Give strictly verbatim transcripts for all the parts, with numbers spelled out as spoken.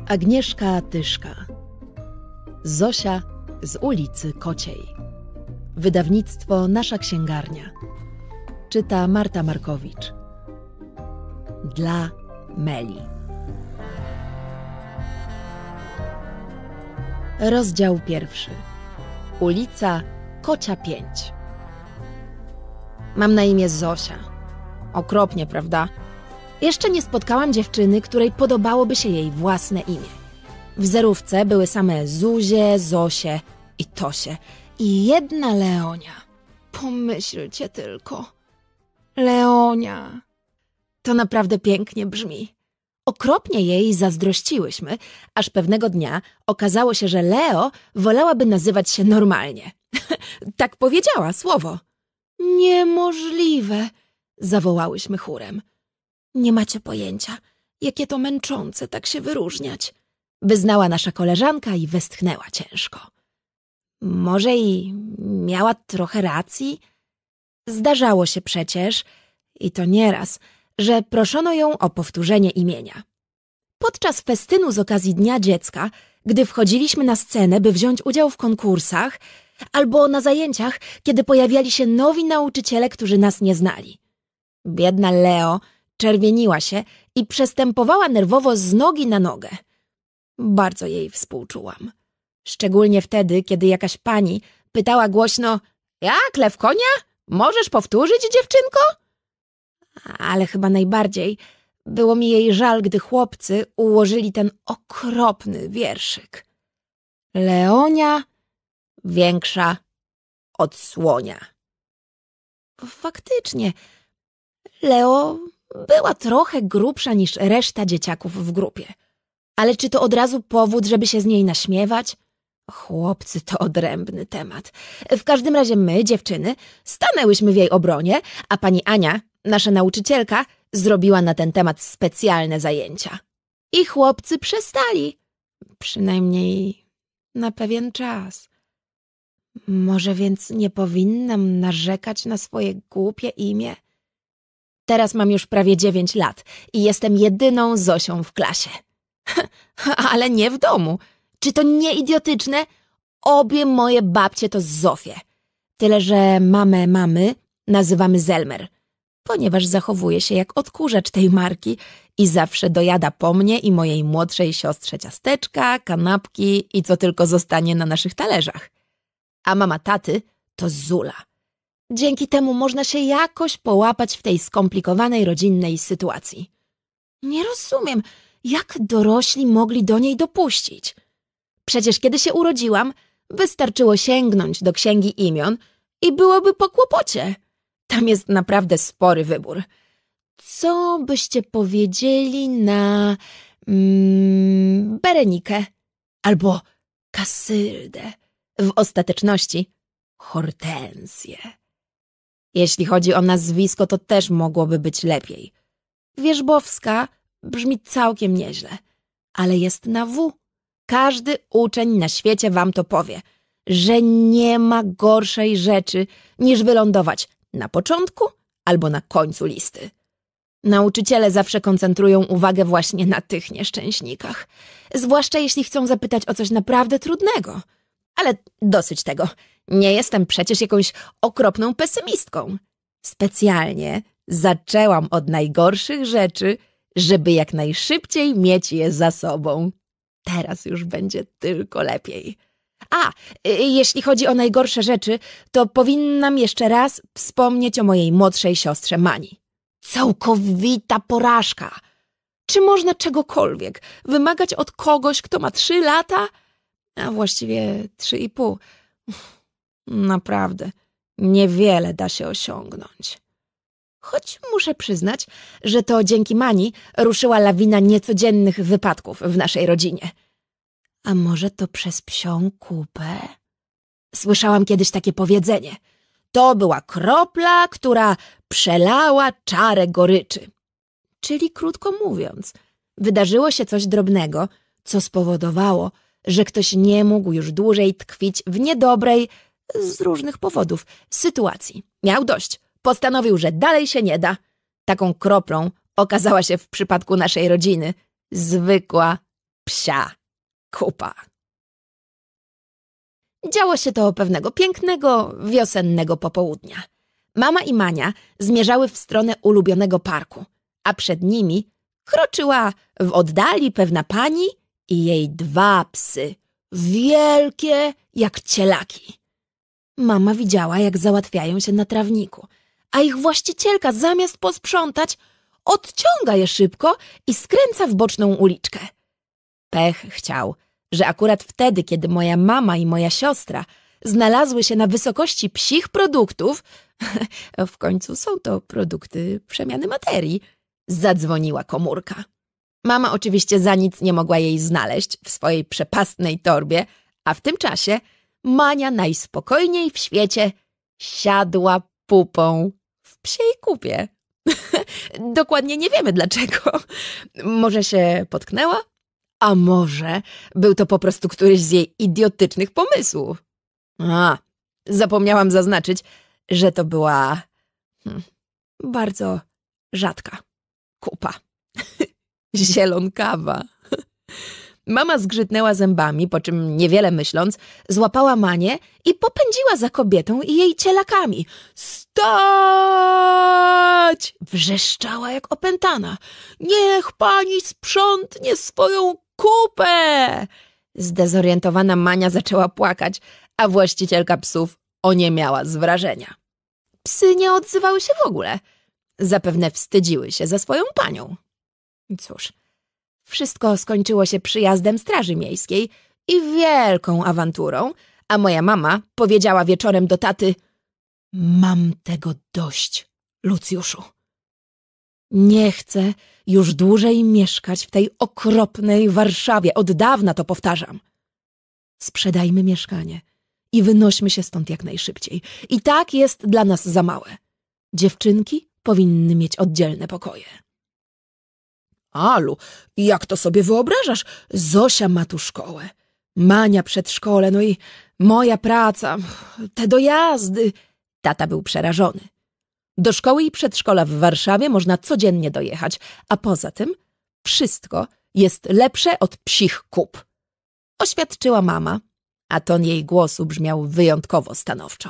Agnieszka Tyszka. Zosia z ulicy Kociej. Wydawnictwo Nasza Księgarnia. Czyta Marta Markowicz. Dla Meli. Rozdział pierwszy. Ulica Kocia pięć. Mam na imię Zosia. Okropnie, prawda? Jeszcze nie spotkałam dziewczyny, której podobałoby się jej własne imię. W zerówce były same Zuzie, Zosie i Tosie. I jedna Leonia. Pomyślcie tylko. Leonia. To naprawdę pięknie brzmi. Okropnie jej zazdrościłyśmy, aż pewnego dnia okazało się, że Leo wolałaby nazywać się normalnie. Tak powiedziała słowo. Niemożliwe, zawołałyśmy chórem. Nie macie pojęcia, jakie to męczące tak się wyróżniać, wyznała nasza koleżanka i westchnęła ciężko. Może i miała trochę racji? Zdarzało się przecież, i to nieraz, że proszono ją o powtórzenie imienia. Podczas festynu z okazji Dnia Dziecka, gdy wchodziliśmy na scenę, by wziąć udział w konkursach, albo na zajęciach, kiedy pojawiali się nowi nauczyciele, którzy nas nie znali. Biedna Leo czerwieniła się i przestępowała nerwowo z nogi na nogę. Bardzo jej współczułam. Szczególnie wtedy, kiedy jakaś pani pytała głośno: jak, lew konia? Możesz powtórzyć, dziewczynko? Ale chyba najbardziej było mi jej żal, gdy chłopcy ułożyli ten okropny wierszyk. Leonia większa od słonia. Faktycznie, Leo była trochę grubsza niż reszta dzieciaków w grupie. Ale czy to od razu powód, żeby się z niej naśmiewać? Chłopcy to odrębny temat. W każdym razie my, dziewczyny, stanęłyśmy w jej obronie, a pani Ania, nasza nauczycielka, zrobiła na ten temat specjalne zajęcia. I chłopcy przestali. Przynajmniej na pewien czas. Może więc nie powinnam narzekać na swoje głupie imię? Teraz mam już prawie dziewięć lat i jestem jedyną Zosią w klasie. Ale nie w domu. Czy to nie idiotyczne? Obie moje babcie to Zofie. Tyle, że mamę mamy nazywamy Zelmer, ponieważ zachowuje się jak odkurzacz tej marki i zawsze dojada po mnie i mojej młodszej siostrze ciasteczka, kanapki i co tylko zostanie na naszych talerzach. A mama taty to Zula. Dzięki temu można się jakoś połapać w tej skomplikowanej rodzinnej sytuacji. Nie rozumiem, jak dorośli mogli do niej dopuścić. Przecież kiedy się urodziłam, wystarczyło sięgnąć do księgi imion i byłoby po kłopocie. Tam jest naprawdę spory wybór. Co byście powiedzieli na mm, Berenikę albo Kasyldę? W ostateczności Hortensję. Jeśli chodzi o nazwisko, to też mogłoby być lepiej. Wierzbowska brzmi całkiem nieźle, ale jest na W. Każdy uczeń na świecie wam to powie, że nie ma gorszej rzeczy niż wylądować na początku albo na końcu listy. Nauczyciele zawsze koncentrują uwagę właśnie na tych nieszczęśnikach, zwłaszcza jeśli chcą zapytać o coś naprawdę trudnego. Ale dosyć tego. Nie jestem przecież jakąś okropną pesymistką. Specjalnie zaczęłam od najgorszych rzeczy, żeby jak najszybciej mieć je za sobą. Teraz już będzie tylko lepiej. A, jeśli chodzi o najgorsze rzeczy, to powinnam jeszcze raz wspomnieć o mojej młodszej siostrze Mani. Całkowita porażka. Czy można czegokolwiek wymagać od kogoś, kto ma trzy lata? A właściwie trzy i pół. Naprawdę, niewiele da się osiągnąć. Choć muszę przyznać, że to dzięki Mani ruszyła lawina niecodziennych wypadków w naszej rodzinie. A może to przez psią kupę? Słyszałam kiedyś takie powiedzenie. To była kropla, która przelała czarę goryczy. Czyli krótko mówiąc, wydarzyło się coś drobnego, co spowodowało, że ktoś nie mógł już dłużej tkwić w niedobrej, z różnych powodów, sytuacji. Miał dość. Postanowił, że dalej się nie da. Taką kroplą okazała się w przypadku naszej rodziny zwykła psia kupa. Działo się to pewnego pięknego, wiosennego popołudnia. Mama i Mania zmierzały w stronę ulubionego parku, a przed nimi kroczyła w oddali pewna pani i jej dwa psy, wielkie jak cielaki. Mama widziała, jak załatwiają się na trawniku, a ich właścicielka zamiast posprzątać, odciąga je szybko i skręca w boczną uliczkę. Pech chciał, że akurat wtedy, kiedy moja mama i moja siostra znalazły się na wysokości psich produktów, w końcu są to produkty przemiany materii, zadzwoniła komórka. Mama oczywiście za nic nie mogła jej znaleźć w swojej przepastnej torbie, a w tym czasie Mania najspokojniej w świecie siadła pupą w psiej kupie. Dokładnie nie wiemy dlaczego. Może się potknęła? A może był to po prostu któryś z jej idiotycznych pomysłów. A, zapomniałam zaznaczyć, że to była hmm, bardzo rzadka kupa. Zielonkawa. Mama zgrzytnęła zębami, po czym niewiele myśląc, złapała Manię i popędziła za kobietą i jej cielakami. Stać! Wrzeszczała jak opętana. Niech pani sprzątnie swoją kupę! Zdezorientowana Mania zaczęła płakać, a właścicielka psów oniemiała z wrażenia. Psy nie odzywały się w ogóle. Zapewne wstydziły się za swoją panią. Cóż, wszystko skończyło się przyjazdem straży miejskiej i wielką awanturą, a moja mama powiedziała wieczorem do taty: mam tego dość, Lucjuszu. Nie chcę już dłużej mieszkać w tej okropnej Warszawie. Od dawna to powtarzam. Sprzedajmy mieszkanie i wynośmy się stąd jak najszybciej. I tak jest dla nas za małe. Dziewczynki powinny mieć oddzielne pokoje. Alu, jak to sobie wyobrażasz? Zosia ma tu szkołę, Mania przedszkole, no i moja praca, te dojazdy. Tata był przerażony. Do szkoły i przedszkola w Warszawie można codziennie dojechać, a poza tym wszystko jest lepsze od psich kup. Oświadczyła mama, a ton jej głosu brzmiał wyjątkowo stanowczo.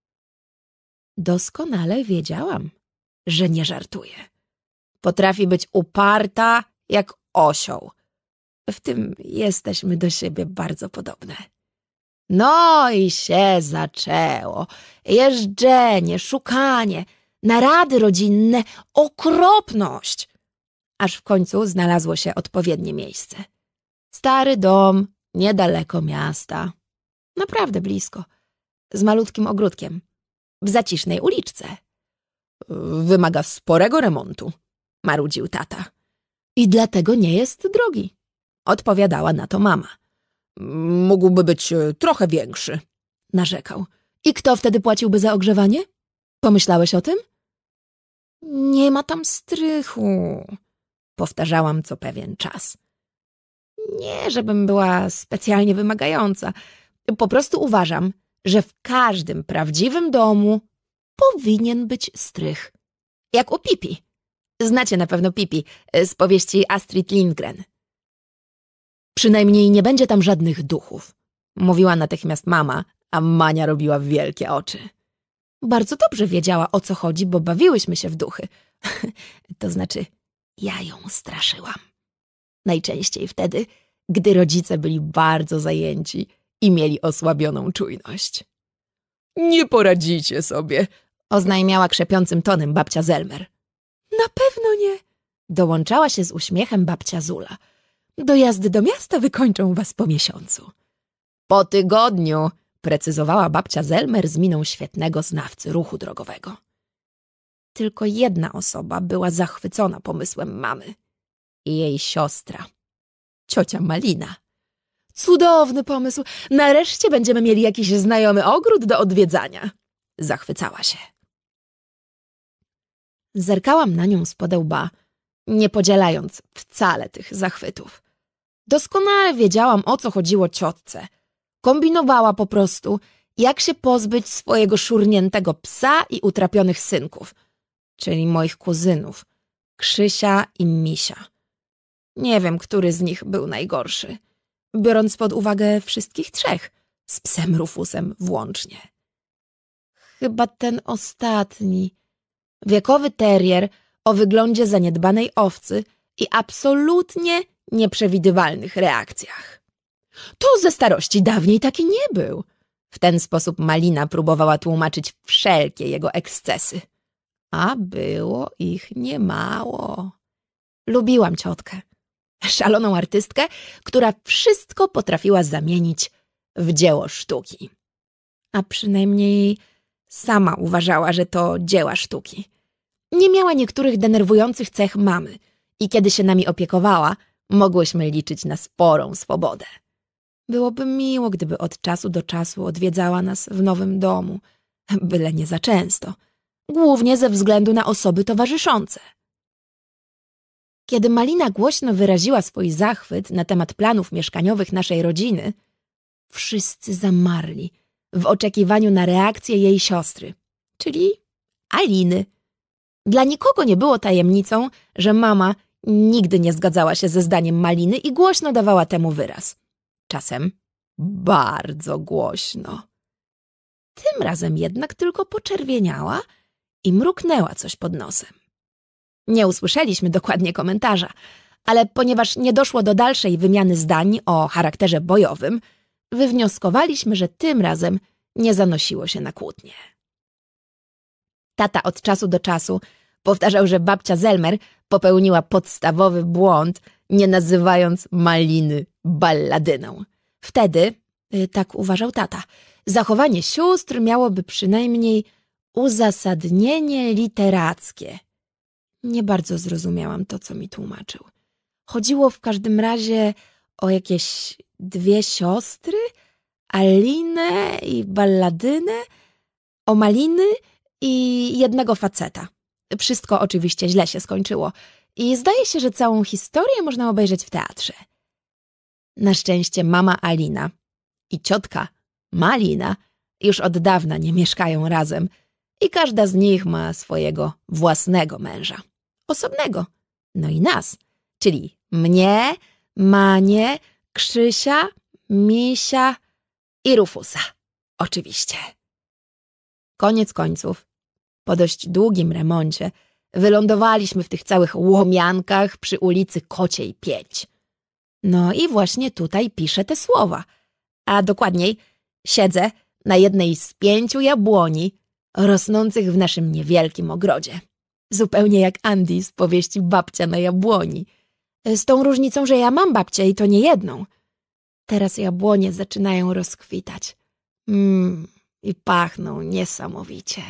Doskonale wiedziałam, że nie żartuje. Potrafi być uparta jak osioł. W tym jesteśmy do siebie bardzo podobne. No i się zaczęło. Jeżdżenie, szukanie, narady rodzinne, okropność. Aż w końcu znalazło się odpowiednie miejsce. Stary dom, niedaleko miasta. Naprawdę blisko. Z malutkim ogródkiem. W zacisznej uliczce. Wymaga sporego remontu, marudził tata. I dlatego nie jest drogi, odpowiadała na to mama. Mógłby być trochę większy, narzekał. I kto wtedy płaciłby za ogrzewanie? Pomyślałeś o tym? Nie ma tam strychu, powtarzałam co pewien czas. Nie, żebym była specjalnie wymagająca. Po prostu uważam, że w każdym prawdziwym domu powinien być strych. Jak u Pipi. Znacie na pewno Pipi z powieści Astrid Lindgren. Przynajmniej nie będzie tam żadnych duchów, mówiła natychmiast mama, a Mania robiła wielkie oczy. Bardzo dobrze wiedziała, o co chodzi, bo bawiłyśmy się w duchy. To znaczy, ja ją straszyłam. Najczęściej wtedy, gdy rodzice byli bardzo zajęci i mieli osłabioną czujność. Nie poradzicie sobie, oznajmiała krzepiącym tonem babcia Zelmer. Na pewno nie, dołączała się z uśmiechem babcia Zula. Dojazdy do miasta wykończą was po miesiącu. Po tygodniu, precyzowała babcia Zelmer z miną świetnego znawcy ruchu drogowego. Tylko jedna osoba była zachwycona pomysłem mamy. I jej siostra, ciocia Malina. Cudowny pomysł! Nareszcie będziemy mieli jakiś znajomy ogród do odwiedzania. Zachwycała się. Zerkałam na nią spod łba, nie podzielając wcale tych zachwytów. Doskonale wiedziałam, o co chodziło ciotce. Kombinowała po prostu, jak się pozbyć swojego szurniętego psa i utrapionych synków, czyli moich kuzynów, Krzysia i Misia. Nie wiem, który z nich był najgorszy, biorąc pod uwagę wszystkich trzech, z psem Rufusem włącznie. Chyba ten ostatni, wiekowy terrier o wyglądzie zaniedbanej owcy i absolutnie nieprzewidywalnych reakcjach. To ze starości dawniej taki nie był. W ten sposób Malina próbowała tłumaczyć wszelkie jego ekscesy. A było ich niemało. Lubiłam ciotkę. Szaloną artystkę, która wszystko potrafiła zamienić w dzieło sztuki. A przynajmniej sama uważała, że to dzieła sztuki. Nie miała niektórych denerwujących cech mamy i kiedy się nami opiekowała, mogłyśmy liczyć na sporą swobodę. Byłoby miło, gdyby od czasu do czasu odwiedzała nas w nowym domu, byle nie za często, głównie ze względu na osoby towarzyszące. Kiedy Malina głośno wyraziła swój zachwyt na temat planów mieszkaniowych naszej rodziny, wszyscy zamarli w oczekiwaniu na reakcję jej siostry, czyli Aliny. Dla nikogo nie było tajemnicą, że mama nigdy nie zgadzała się ze zdaniem Maliny i głośno dawała temu wyraz. Czasem bardzo głośno. Tym razem jednak tylko poczerwieniała i mruknęła coś pod nosem. Nie usłyszeliśmy dokładnie komentarza, ale ponieważ nie doszło do dalszej wymiany zdań o charakterze bojowym, wywnioskowaliśmy, że tym razem nie zanosiło się na kłótnie. Tata od czasu do czasu powtarzał, że babcia Zelmer popełniła podstawowy błąd, nie nazywając Maliny balladyną. Wtedy, tak uważał tata, zachowanie sióstr miałoby przynajmniej uzasadnienie literackie. Nie bardzo zrozumiałam to, co mi tłumaczył. Chodziło w każdym razie o jakieś dwie siostry, Alinę i Balladynę, o Maliny i jednego faceta. Wszystko oczywiście źle się skończyło i zdaje się, że całą historię można obejrzeć w teatrze. Na szczęście mama Alina i ciotka Malina już od dawna nie mieszkają razem i każda z nich ma swojego własnego męża. Osobnego. No i nas, czyli mnie, Manię, Krzysia, Misia i Rufusa. Oczywiście. Koniec końców, po dość długim remoncie, wylądowaliśmy w tych całych łomiankach przy ulicy Kociej pięć. No i właśnie tutaj piszę te słowa, a dokładniej siedzę na jednej z pięciu jabłoni rosnących w naszym niewielkim ogrodzie. Zupełnie jak Andy z powieści Babcia na jabłoni. Z tą różnicą, że ja mam babcię i to nie jedną. Teraz jabłonie zaczynają rozkwitać. Mmm, i pachną niesamowicie.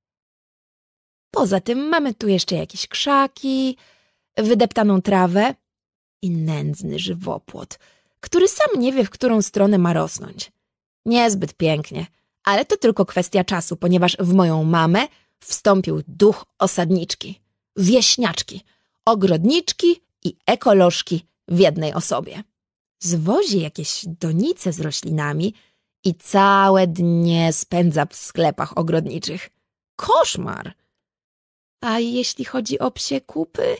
Poza tym mamy tu jeszcze jakieś krzaki, wydeptaną trawę i nędzny żywopłot, który sam nie wie, w którą stronę ma rosnąć. Niezbyt pięknie, ale to tylko kwestia czasu, ponieważ w moją mamę wstąpił duch osadniczki, wieśniaczki, ogrodniczki i ekolożki w jednej osobie. Zwozi jakieś donice z roślinami i całe dnie spędza w sklepach ogrodniczych. Koszmar! A jeśli chodzi o psie kupy?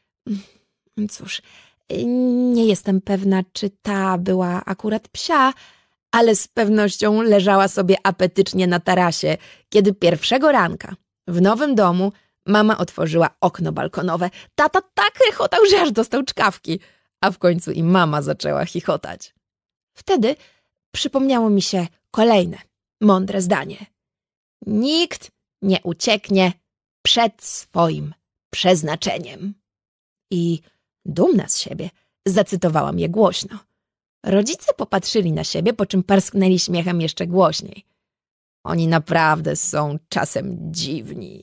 Cóż, nie jestem pewna, czy ta była akurat psia, ale z pewnością leżała sobie apetycznie na tarasie, kiedy pierwszego ranka w nowym domu mama otworzyła okno balkonowe. Tata tak rechotał, że aż dostał czkawki, a w końcu i mama zaczęła chichotać. Wtedy przypomniało mi się kolejne, mądre zdanie. Nikt nie ucieknie przed swoim przeznaczeniem. I dumna z siebie zacytowałam je głośno. Rodzice popatrzyli na siebie, po czym parsknęli śmiechem jeszcze głośniej. Oni naprawdę są czasem dziwni.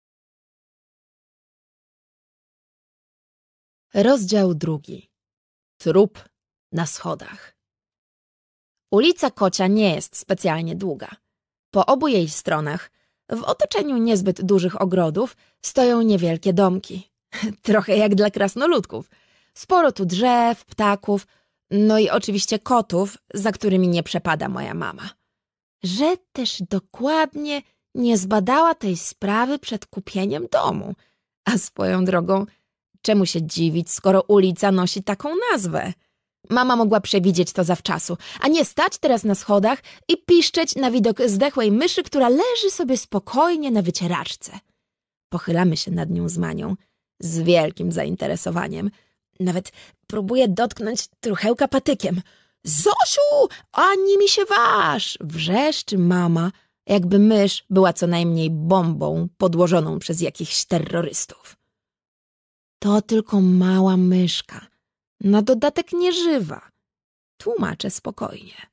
Rozdział drugi. Trup na schodach. Ulica Kocia nie jest specjalnie długa. Po obu jej stronach, w otoczeniu niezbyt dużych ogrodów, stoją niewielkie domki. Trochę jak dla krasnoludków. Sporo tu drzew, ptaków, no i oczywiście kotów, za którymi nie przepada moja mama. Że też dokładnie nie zbadała tej sprawy przed kupieniem domu. A swoją drogą, Czemu się dziwić, skoro ulica nosi taką nazwę? Mama mogła przewidzieć to zawczasu, a nie stać teraz na schodach i piszczeć na widok zdechłej myszy, która leży sobie spokojnie na wycieraczce. Pochylamy się nad nią z Manią, z wielkim zainteresowaniem. Nawet próbuję dotknąć truchełka patykiem. Zosiu, ani mi się waż! Wrzeszczy mama, jakby mysz była co najmniej bombą podłożoną przez jakichś terrorystów. To tylko mała myszka, na dodatek nieżywa. Tłumaczę spokojnie.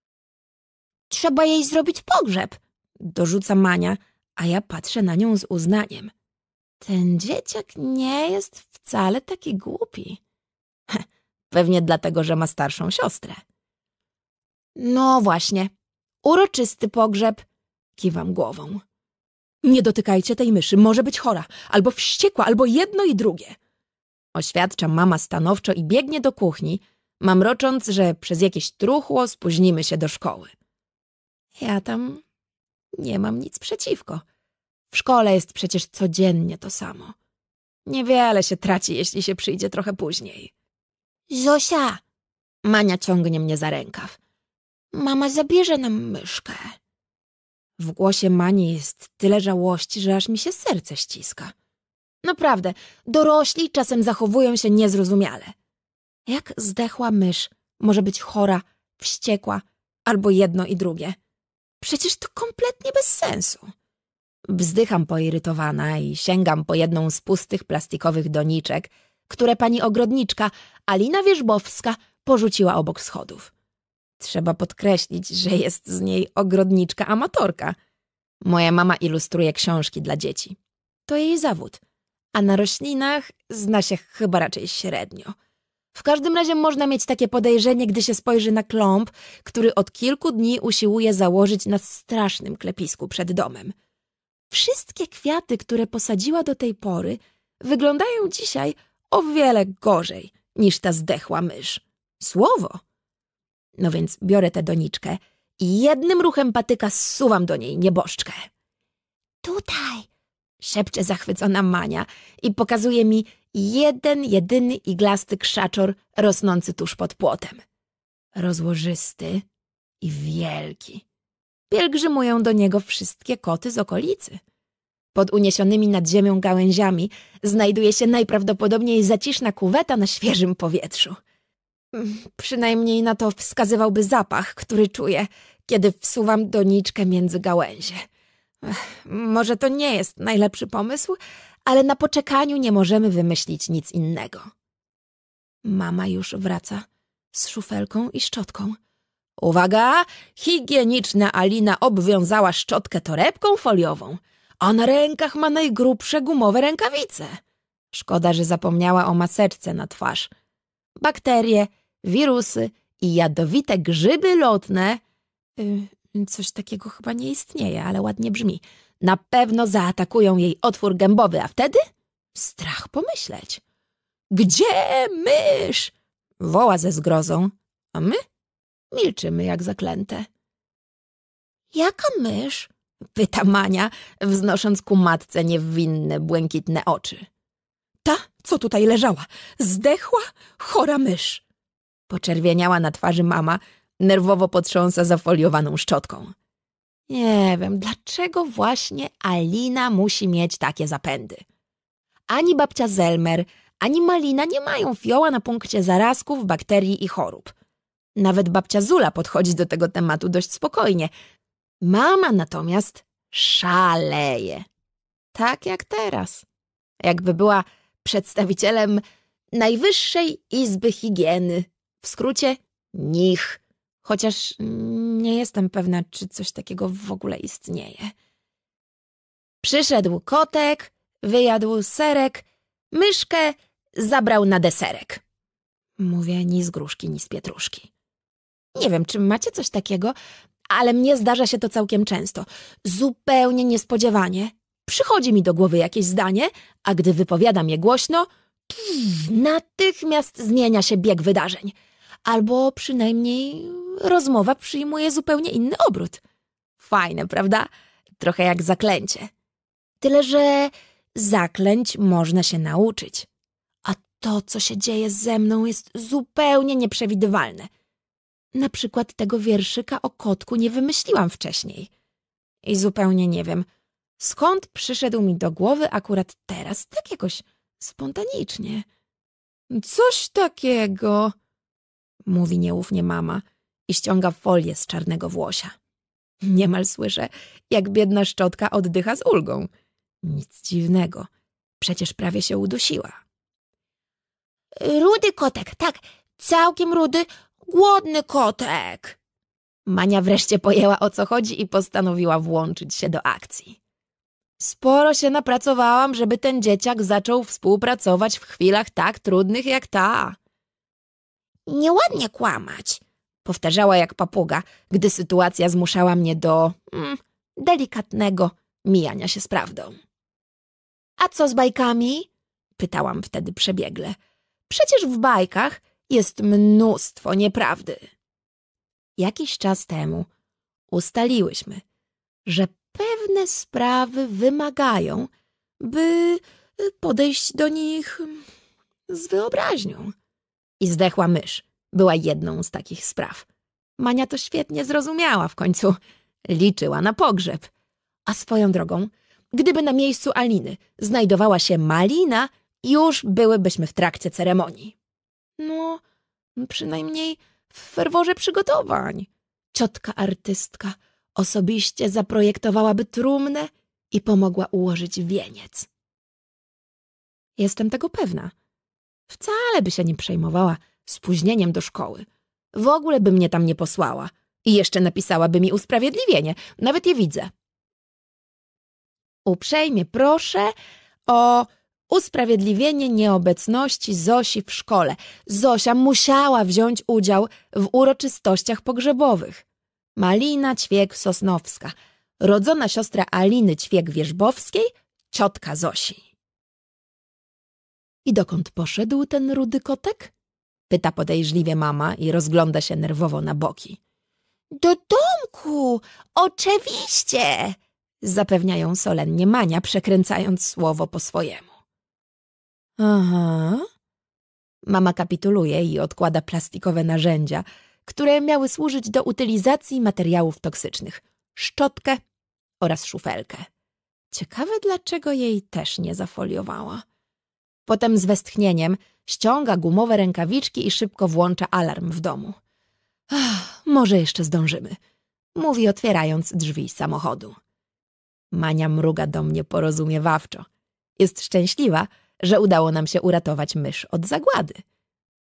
Trzeba jej zrobić pogrzeb, dorzuca Mania, a ja patrzę na nią z uznaniem. Ten dzieciak nie jest wcale taki głupi. Heh, pewnie dlatego, że ma starszą siostrę. No właśnie, uroczysty pogrzeb, kiwam głową. Nie dotykajcie tej myszy, może być chora, albo wściekła, albo jedno i drugie. Oświadcza mama stanowczo i biegnie do kuchni, mamrocząc, że przez jakieś truchło spóźnimy się do szkoły. Ja tam nie mam nic przeciwko. W szkole jest przecież codziennie to samo. Niewiele się traci, jeśli się przyjdzie trochę później. Zosia! Mania ciągnie mnie za rękaw. Mama zabierze nam myszkę. W głosie Mani jest tyle żałości, że aż mi się serce ściska. Naprawdę, dorośli czasem zachowują się niezrozumiale. Jak zdechła mysz może być chora, wściekła albo jedno i drugie? Przecież to kompletnie bez sensu. Wzdycham poirytowana i sięgam po jedną z pustych plastikowych doniczek, które pani ogrodniczka Alina Wierzbowska porzuciła obok schodów. Trzeba podkreślić, że jest z niej ogrodniczka amatorka. Moja mama ilustruje książki dla dzieci. To jej zawód, a na roślinach zna się chyba raczej średnio. W każdym razie można mieć takie podejrzenie, gdy się spojrzy na klomp, który od kilku dni usiłuje założyć na strasznym klepisku przed domem. Wszystkie kwiaty, które posadziła do tej pory, wyglądają dzisiaj o wiele gorzej niż ta zdechła mysz. Słowo! No więc biorę tę doniczkę i jednym ruchem patyka zsuwam do niej nieboszczkę. Tutaj! Szepcze zachwycona Mania i pokazuje mi jeden, jedyny iglasty krzaczor rosnący tuż pod płotem. Rozłożysty i wielki. Pielgrzymują do niego wszystkie koty z okolicy. Pod uniesionymi nad ziemią gałęziami znajduje się najprawdopodobniej zaciszna kuweta na świeżym powietrzu. Przynajmniej na to wskazywałby zapach, który czuję, kiedy wsuwam doniczkę między gałęzie. Ech, może to nie jest najlepszy pomysł, ale na poczekaniu nie możemy wymyślić nic innego. Mama już wraca z szufelką i szczotką. Uwaga! Higieniczna Alina obwiązała szczotkę torebką foliową, a na rękach ma najgrubsze gumowe rękawice. Szkoda, że zapomniała o maseczce na twarz. Bakterie, wirusy i jadowite grzyby lotne... Yy, coś takiego chyba nie istnieje, ale ładnie brzmi. Na pewno zaatakują jej otwór gębowy, a wtedy? Strach pomyśleć. Gdzie mysz? Woła ze zgrozą, a my milczymy jak zaklęte. Jaka mysz? Pyta Mania, wznosząc ku matce niewinne, błękitne oczy. Ta, co tutaj leżała, zdechła, chora mysz. Poczerwieniała na twarzy mama, nerwowo potrząsa zafoliowaną szczotką. Nie wiem, dlaczego właśnie Alina musi mieć takie zapędy. Ani babcia Zelmer, ani Malina nie mają fioła na punkcie zarazków, bakterii i chorób. Nawet babcia Zula podchodzi do tego tematu dość spokojnie. Mama natomiast szaleje. Tak jak teraz. Jakby była przedstawicielem Najwyższej Izby Higieny. W skrócie N I H. Chociaż nie jestem pewna, czy coś takiego w ogóle istnieje. Przyszedł kotek, wyjadł serek, myszkę zabrał na deserek. Mówię ni z gruszki, ni z pietruszki. Nie wiem, czy macie coś takiego, ale mnie zdarza się to całkiem często. Zupełnie niespodziewanie. Przychodzi mi do głowy jakieś zdanie, a gdy wypowiadam je głośno, pff, natychmiast zmienia się bieg wydarzeń. Albo przynajmniej rozmowa przyjmuje zupełnie inny obrót. Fajne, prawda? Trochę jak zaklęcie. Tyle, że zaklęć można się nauczyć. A to, co się dzieje ze mną, jest zupełnie nieprzewidywalne. Na przykład tego wierszyka o kotku nie wymyśliłam wcześniej. I zupełnie nie wiem, skąd przyszedł mi do głowy akurat teraz, tak jakoś spontanicznie. Coś takiego, mówi nieufnie mama i ściąga folię z czarnego włosia. Niemal słyszę, jak biedna szczotka oddycha z ulgą. Nic dziwnego, przecież prawie się udusiła. Rudy kotek, tak, całkiem rudy, głodny kotek. Mania wreszcie pojęła, o co chodzi i postanowiła włączyć się do akcji. Sporo się napracowałam, żeby ten dzieciak zaczął współpracować w chwilach tak trudnych jak ta. Nieładnie kłamać, powtarzała jak papuga, gdy sytuacja zmuszała mnie do mm, delikatnego mijania się z prawdą. A co z bajkami? Pytałam wtedy przebiegle. Przecież w bajkach jest mnóstwo nieprawdy. Jakiś czas temu ustaliłyśmy, że pewne sprawy wymagają, by podejść do nich z wyobraźnią. I zdechła mysz była jedną z takich spraw. Mania to świetnie zrozumiała, w końcu liczyła na pogrzeb. A swoją drogą, gdyby na miejscu Aliny znajdowała się Malina, już byłybyśmy w trakcie ceremonii. No, przynajmniej w ferworze przygotowań. Ciotka artystka osobiście zaprojektowałaby trumnę i pomogła ułożyć wieniec. Jestem tego pewna. Wcale by się nie przejmowała spóźnieniem do szkoły. W ogóle by mnie tam nie posłała i jeszcze napisałaby mi usprawiedliwienie. Nawet je widzę. Uprzejmie proszę o usprawiedliwienie nieobecności Zosi w szkole. Zosia musiała wziąć udział w uroczystościach pogrzebowych. Malina Ćwiek-Sosnowska, rodzona siostra Aliny Ćwiek-Wierzbowskiej, ciotka Zosi. I dokąd poszedł ten rudy kotek? Pyta podejrzliwie mama i rozgląda się nerwowo na boki. Do domku, oczywiście, zapewniają solennie Mania, przekręcając słowo po swojemu. Aha. Mama kapituluje i odkłada plastikowe narzędzia, które miały służyć do utylizacji materiałów toksycznych. Szczotkę oraz szufelkę. Ciekawe, dlaczego jej też nie zafoliowała. Potem z westchnieniem ściąga gumowe rękawiczki i szybko włącza alarm w domu. Ach, może jeszcze zdążymy, mówi, otwierając drzwi samochodu. Mania mruga do mnie porozumiewawczo. Jest szczęśliwa, że udało nam się uratować mysz od zagłady.